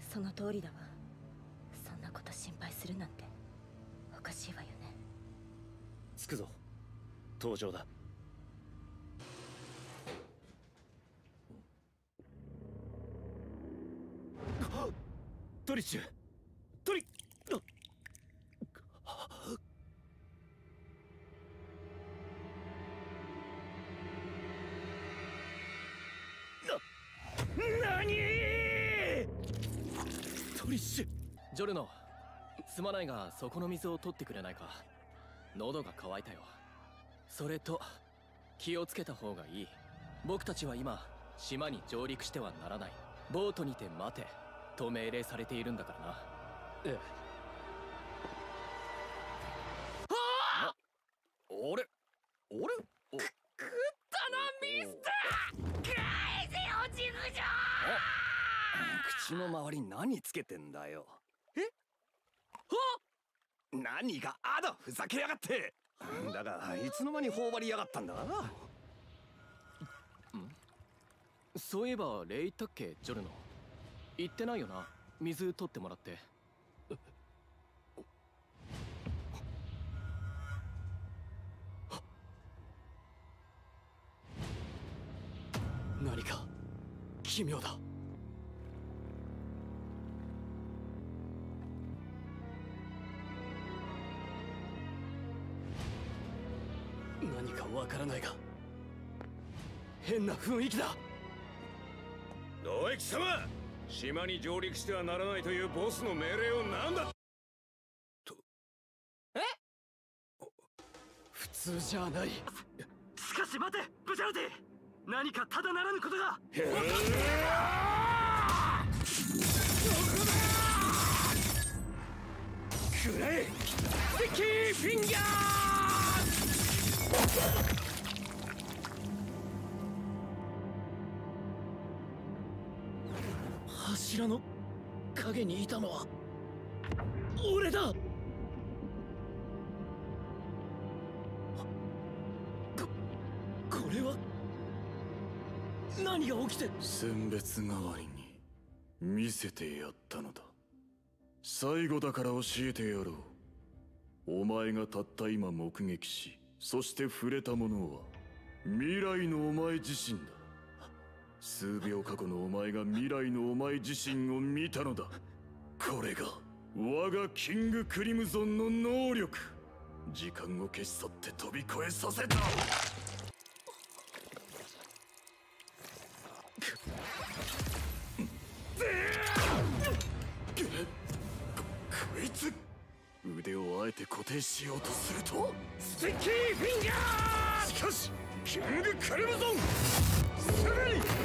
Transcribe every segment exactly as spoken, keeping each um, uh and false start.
その通りだわ。そんなこと心配するなんておかしいわよね。 着くぞ。登場だ。トリッシュ、トリッなにトリッシュ。 ジョルノ、すまないがそこの水を取ってくれないか。喉が渇いたよ。それと気をつけた方がいい。僕たちは今島に上陸してはならない。ボートにて待てと命令されているんだからな。 ええ。 ああ、俺俺おくったなミスター。返せよジグジョー。 口の周り何つけてんだよ。 えは何があだ、ふざけやがって。だがいつの間に頬張りやがったんだ。んそういえば礼言ったっけジョルノ。言ってないよな、水取ってもらって。 何か奇妙だ。何かわからないが変な雰囲気だ。 おい貴様、島に上陸してはならないというボスの命令を何だと。 え普通じゃない。 しかし待てブジャルティ、何かただならぬことが。 くらえスティッキーフィンガー。 柱の影にいたのは俺だ。ここれは何が起きて。 選別代わりに見せてやったのだ。最後だから教えてやろう。お前がたった今目撃し、そして触れたものは未来のお前自身だ。数秒過去のお前が未来のお前自身を見たのだ。これが我がキングクリムゾンの能力。時間を消し去って飛び越えさせた。こいつ腕をあえて固定しようとするとスティッキーフィンガー。 しかしキングクリムゾンすぐに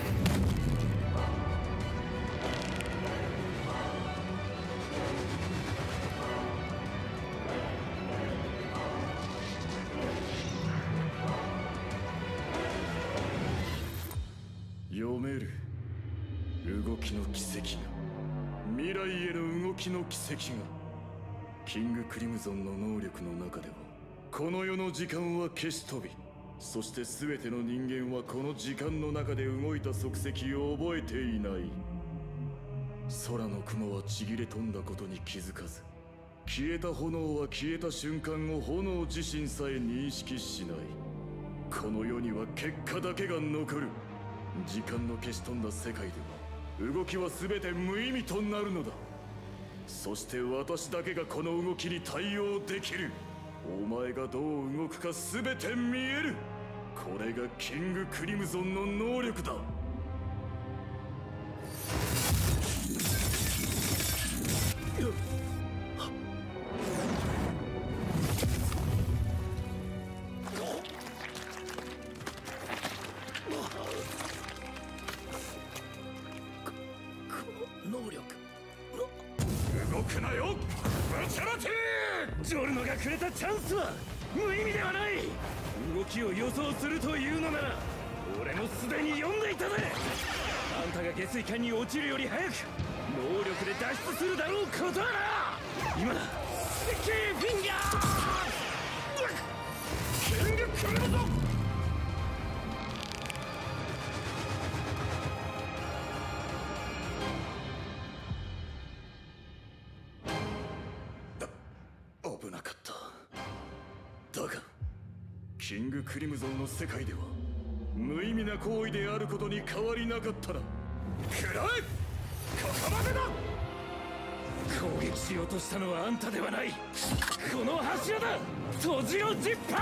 読める。動きの軌跡が、未来への動きの軌跡が。キングクリムゾンの能力の中ではこの世の時間は消し飛び、そして全ての人間はこの時間の中で動いた足跡を覚えていない。空の雲はちぎれ飛んだことに気づかず、消えた炎は消えた瞬間を炎自身さえ認識しない。この世には結果だけが残る。時間の消し飛んだ世界では動きは全て無意味となるのだ。そして私だけがこの動きに対応できる。お前がどう動くか全て見える。これがキングクリムゾンの能力だ。 能力。 動くなよブチャラティ。 ジョルノがくれたチャンスは無意味ではない。動きを予想するというのなら俺もすでに読んでいたぜ。あんたが下水管に落ちるより早く能力で脱出するだろうことはな。今だスティッキーフィンガー。 キングクリムゾン。 キングクリムゾンの世界では無意味な行為であることに変わりなかったな。 食らえ、ここまでだ。攻撃しようとしたのはあんたではない。この柱だ。閉じろジッパ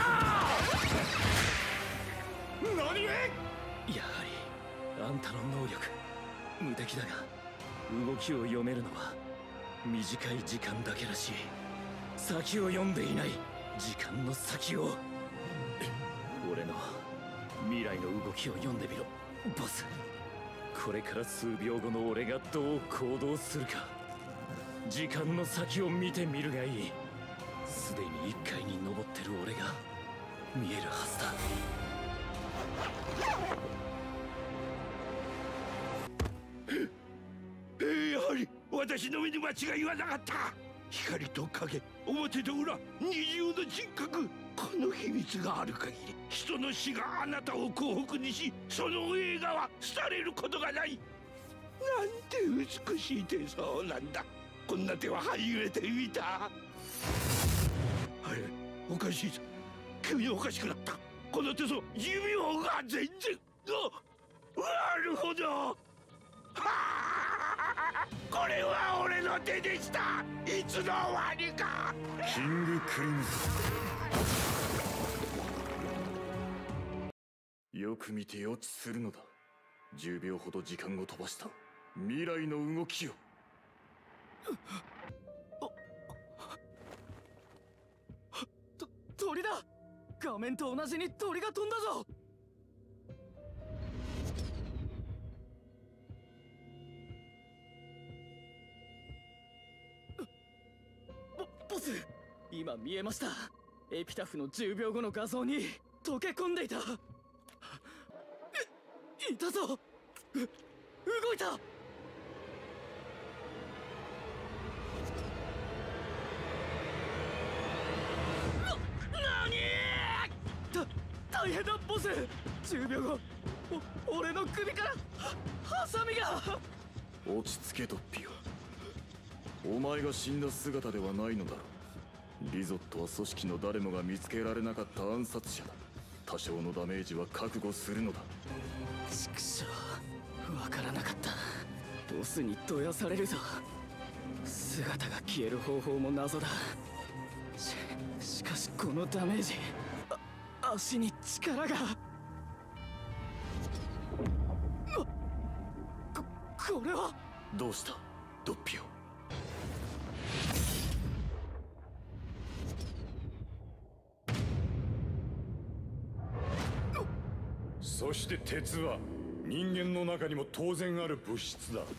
ー。何故？やはりあんたの能力無敵だが、動きを読めるのは短い時間だけらしい。先を読んでいない。時間の先を。俺の未来の動きを読んでみろボス。これから数秒後の俺がどう行動するか、時間の先を見てみるがいい。すでに一階に登ってる俺が見えるはずだ。 やはり私の目に間違いはなかった。光と影、表と裏、二重の人格。この秘密がある限り、人の死があなたを幸福にし、その映画は廃れることがない。なんて美しい手相なんだ。こんな手は初めて見た。はい、おかしいぞ。君おかしくなった。この手相、寿命が全然。あ、なるほど。はあ、これは俺の手でした。いつの終わりか。 キングクリムゾン、よく見て予知するのだ。じゅうびょうほど時間を飛ばした未来の動きを。 と鳥だ。画面と同じに鳥が飛んだぞ。ボス、今見えました。エピタフのじゅうびょうごの画像に溶け込んでいた。いいたぞ。う動いた。た大変だボス。じゅうびょうご、お俺の首からはハサミが。 落ち着けドッピオ。お前が死んだ姿ではないのだろう。リゾットは組織の誰もが見つけられなかった暗殺者だ。多少のダメージは覚悟するのだ。 畜生、わからなかった。ボスにどやされるぞ。姿が消える方法も謎だ。ししかしこのダメージ、あ足に力が。ここれは。 どうしたドッピオ。 そして鉄は人間の中にも当然ある物質だ。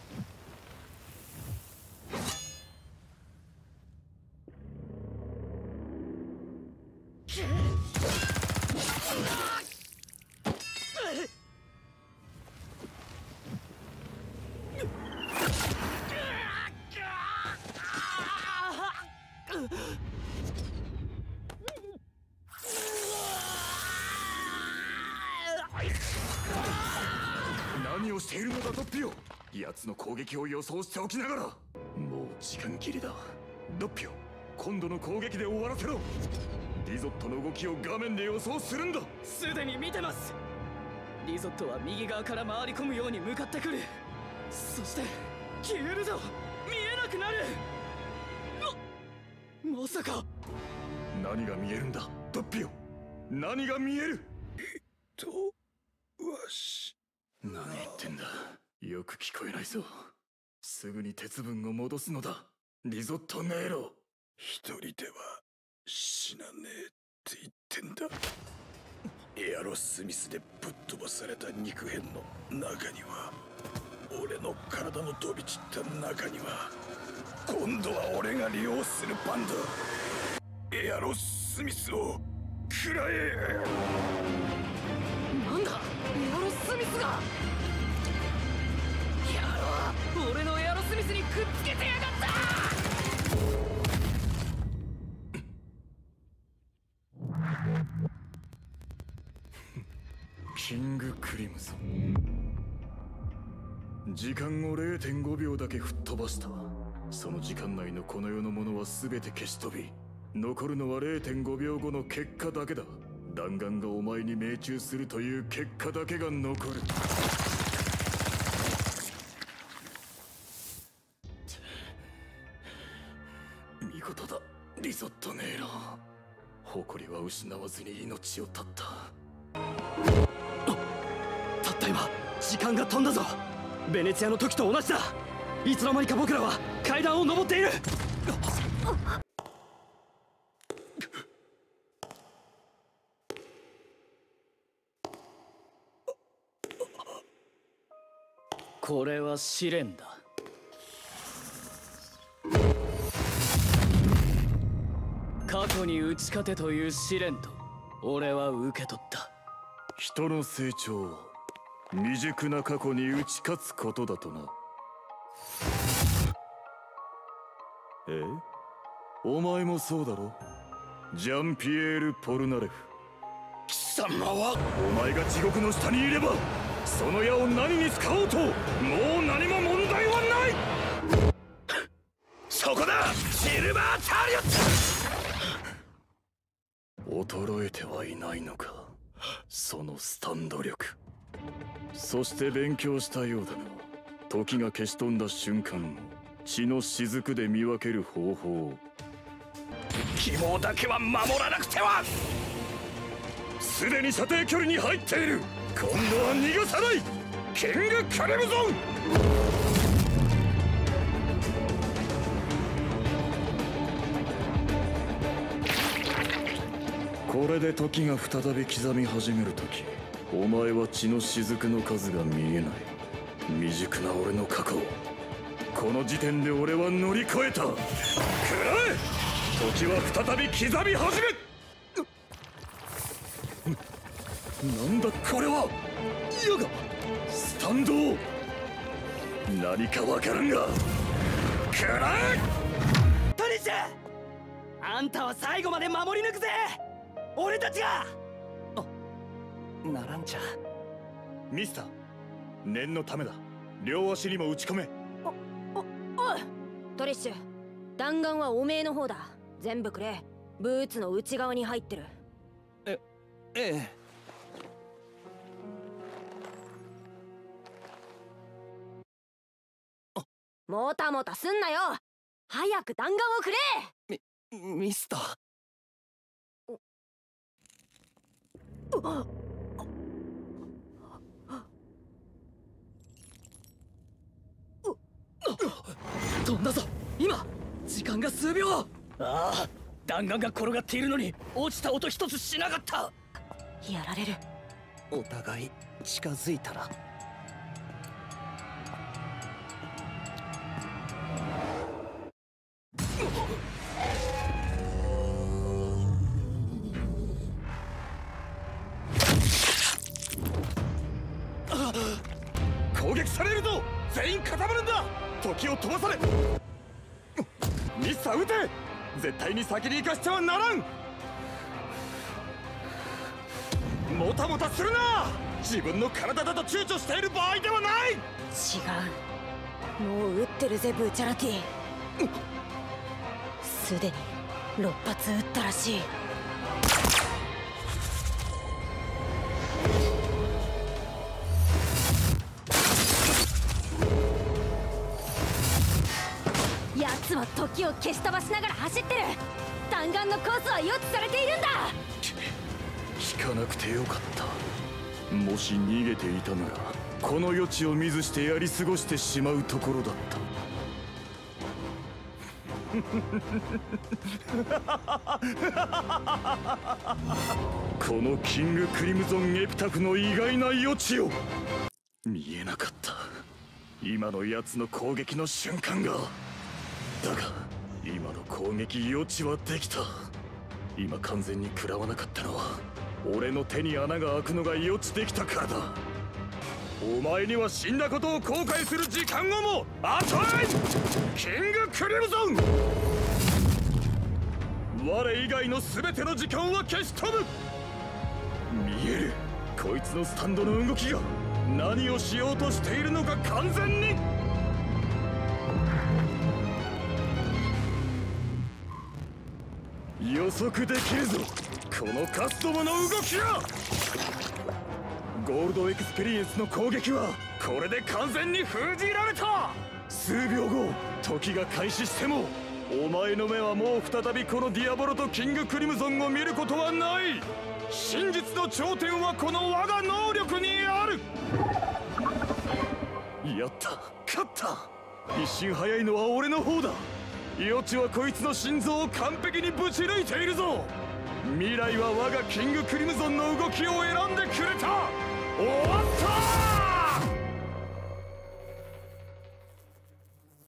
何をしているのだドッピオ。奴の攻撃を予想しておきながら。もう時間切れだドッピオ。今度の攻撃で終わらせろ。リゾットの動きを画面で予想するんだ。 すでに見てます。リゾットは右側から回り込むように向かってくる。そして消えるぞ。見えなくなる。ま、まさか。 何が見えるんだドッピオ。何が見える。 とわし。 何言ってんだ。よく聞こえないぞ。すぐに鉄分を戻すのだリゾットネロ。 一人では死なねえって言ってんだ。エアロスミスでぶっ飛ばされた肉片の中には、俺の体の飛び散った中には、今度は俺が利用するバンド、エアロスミスを食らえ。 なんだエアロスミスが。野郎、俺のエアロスミスにくっつけてやがった。 キングクリムゾン。時間を れいてんごびょうだけ吹っ飛ばした。その時間内のこの世のものは全て消し飛び、残るのは れいてんごびょうごの結果だけだ。 弾丸がお前に命中するという結果だけが残る。見事だリゾットネーロ。誇りは失わずに命を絶った。 たった今時間が飛んだぞ。ベネツィアの時と同じだ。いつの間にか僕らは階段を登っている。これは試練だ。過去に打ち勝てという試練と俺は受け取った。 人の成長は未熟な過去に打ち勝つことだとな。え？お前もそうだろ？ジャンピエール・ポルナレフ。 貴様は？ お前が地獄の下にいればその矢を何に使おうともう何も問題はない。 そこだシルバーチャリオット。 衰えてはいないのかそのスタンド力。そして勉強したようだが、時が消し飛んだ瞬間血の雫で見分ける方法を。 希望だけは守らなくては。 すでに射程距離に入っている。今度は逃がさない。キングクリムゾン。これで時が再び刻み始めるとき、お前は血の雫の数が見えない。未熟な俺の過去をこの時点で俺は乗り越えた。食らえ。時は再び刻み始め。なんだこれは。矢がスタンド。何かわからんが食らえ。 トニッシュ、あんたは最後まで守り抜くぜ。俺たちが。あ、ならんちゃ。 ミスター、念のためだ。両足にも打ち込め。 お、お、おいトリッシュ、弾丸はおめえの方だ。全部くれ。ブーツの内側に入ってる。 え、ええ。 もたもたすんなよ。早く弾丸をくれ。 ミ、ミスター。飛んだぞ今。時間が数秒。ああ、弾丸が転がっているのに落ちた音一つしなかった。 やられる。 お互い近づいたら。 攻撃されるぞ。全員固まるんだ。時を飛ばされ。ミスター撃て。絶対に先に行かしてはならん。もたもたするな。自分の体だと躊躇している場合ではない。 違う、もう撃ってるぜブーチャラティ。すでにろっ発撃ったらしい。奴は時を消し飛ばしながら走ってる。弾丸のコースは予知されているんだ。 引かなくてよかった。もし逃げていたならこの余地を見ずしてやり過ごしてしまうところだった。このキングクリムゾンエピタフの意外な余地を見えなかった。今のやつの攻撃の瞬間が。だが今の攻撃余地はできた。今完全に食らわなかったのは俺の手に穴が開くのが予知できたからだ。お前には死んだことを後悔する時間をも与えん。キングクリムゾン。我以外の全ての時間は消し飛ぶ。見える。こいつのスタンドの動きが何をしようとしているのか完全に。予測できるぞ。 このカスどもの動きは。ゴールドエクスペリエンスの攻撃はこれで完全に封じられた。数秒後時が開始してもお前の目はもう再びこのディアボロとキングクリムゾンを見ることはない。真実の頂点はこの我が能力にある。やった、勝った。一瞬早いのは俺の方だ。余地はこいつの心臓を完璧にぶち抜いているぞ。未来は我がキングクリムゾンの動きを選んでくれた。終わったー。